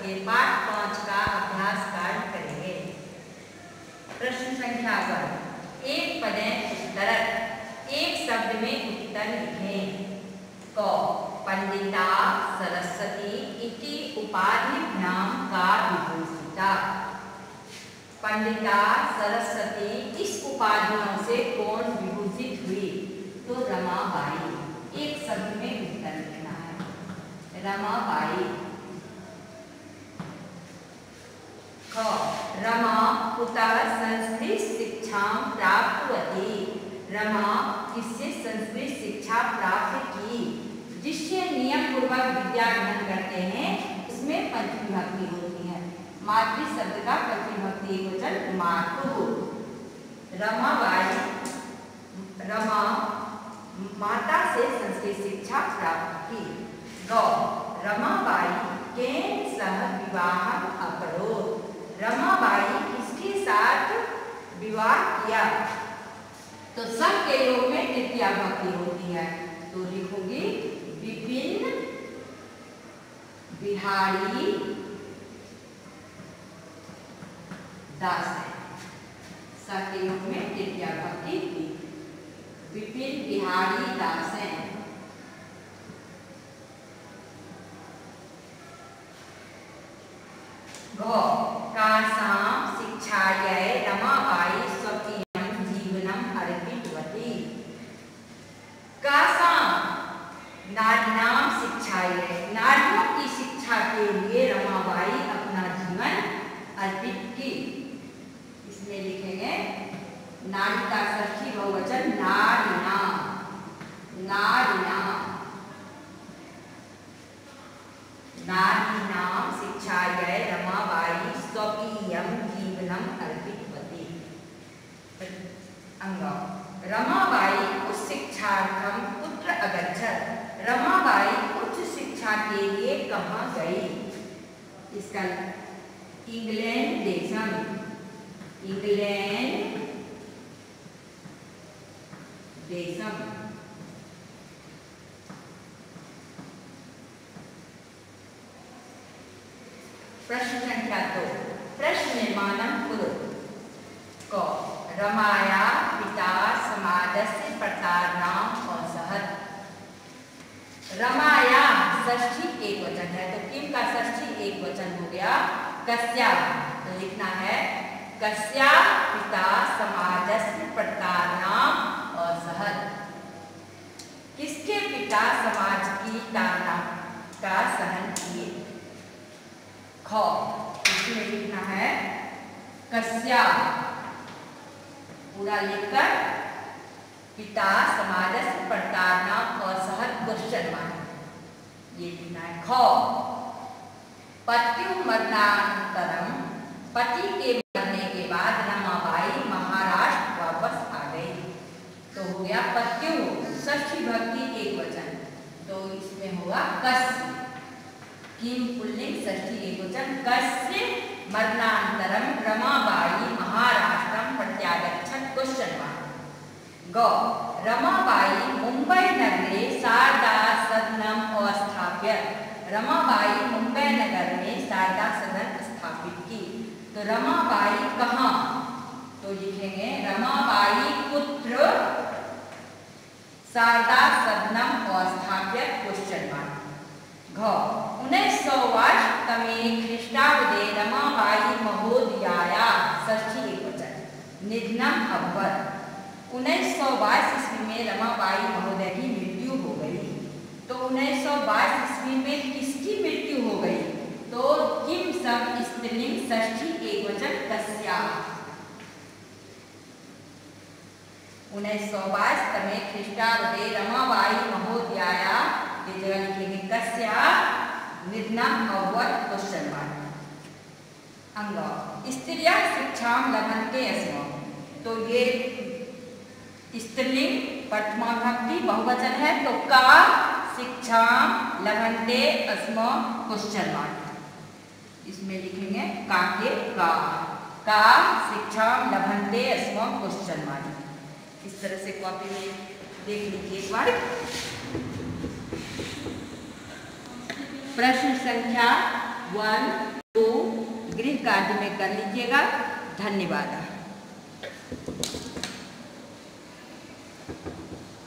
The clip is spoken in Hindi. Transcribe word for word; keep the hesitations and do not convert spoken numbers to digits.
के पाठ पाँच का अभ्यास कार्य करेंगे। प्रश्न संख्या वन, एक पदे उत्तरत्, एक शब्द में उत्तर लिखें। क पंडिता सरस्वती इति उपाधिभ्यां का विभूषिता। पंडिता सरस्वती इस उपाधियों से कौन विभूषित हुई? तो रमाबाई। एक शब्द में उत्तर लिखना है, रमाबाई। ख रमा कुतः संस्कृत शिक्षा प्राप्तवती। रमा किससे संस्कृत शिक्षा प्राप्त की? जिससे नियम पूर्वक विद्या ग्रहण करते हैं उसमें पंचमी विभक्ति होती है। मातृ शब्द का पंचमी विभक्ति एकवचन मातु। रमाबाई रमा माता से संस्कृत शिक्षा प्राप्त की। गौ रमाबाई केन सह विवाह अकरोत्। रमाबाई किसके साथ विवाह किया? तो सब के योग में तृतीया विभक्ति होती है, तो लिखूंगी विपिन बिहारी दास। सब के योग में तृतीया विभक्ति थी, विपिन बिहारी दास हैं। घ कासां शिक्षायै रमाबाई स्वकीयं जीवनम् अर्पितवती। कासां नारीणां शिक्षायै, नारियों की शिक्षा के लिए रमाबाई अपना जीवन अर्पित की। इसमें लिखेंगे नारी का षष्ठी बहुवचन नारिणां, नारिणां। नारीणां शिक्षायै रमाबाई स्वकीयं जीवनम् अर्पितवती। अंग रमाबाई उच्च शिक्षार्थं कुत्र अगच्छत्। रमाबाई उच्च शिक्षा के लिए कहाँ गई? इसका इंग्लैंड देशम, इंग्लैंड देशम। प्रश्न संख्या दो, प्रश्न निर्माणं कुरु। क रमाया पिता समाजस्य प्रतारणाम् असहत्। रमाया षष्ठी एक वचन है, तो किम का षष्ठी एक वचन हो गया? कस्या। तो लिखना है कस्या पिता समाजस्य प्रतारणाम् असहत्। किसके पिता समाज की ताड़ना का सहन किए? ख इसमें लिखना है कस्या, पूरा लिखकर पिता समाजस्य प्रतारणाम् असहत् क्वेश्चन मार्क ये लिखना है। ख पत्यु मरणानंतरम, पति के मरने के बाद रमाबाई महाराष्ट्र वापस आ गई। तो हो गया पत्यु षष्ठी भक्ति एक वचन, तो इसमें होगा कस्य। किम पुल्लिंग षष्ठी एक वचन। कस्य मरणानंतरम रमाबाई महाराष्ट्रम प्रत्यागच्छत् क्वेश्चन मार्क। ग रमाबाई मुंबई नगरे शारदा सदनम अस्थाप्य। रमाबाई मुंबई नगर में शारदा सदन स्थापित की। तो रमाबाई कहाँ? तो लिखेंगे रमाबाई कुत्र शारदा सदनम अस्थाप्य क्वेश्चन मार्क। घ उन्नीस सौ वर्ष तमे ख्रीष्टाब्दे रमाबाई महोदयाया षष्ठी एक वचन निधनम अभवत्। उन्नीस सौ बाईस ईस्वी में रमाबाई महोदय की मृत्यु हो गई। तो उन्नीस सौ बाईस ईस्वी में किसकी मृत्यु हो गई? तो किम शब्द स्त्रीलिंग षष्ठी एक वचन कस्या। उन्नीस सौ बाईस तमे ख्रीष्टाब्दे रमाबाई महोदयाया की जगह लिखेंगे कस्या निधनम अभवत् क्वेश्चन मार्क। अंग स्त्रियः शिक्षां लभन्ते स्म। तो ये स्त्रीलिंग प्रथमा विभक्ति बहुवचन है, तो का शिक्षां लभन्ते स्म क्वेश्चन मार्क। इसमें लिखेंगे का के का, का शिक्षां लभन्ते स्म क्वेश्चन मार्क। इस तरह से कॉपी में देख लीजिए एक बार। प्रश्न संख्या वन टू गृह कार्य में कर लीजिएगा। धन्यवाद।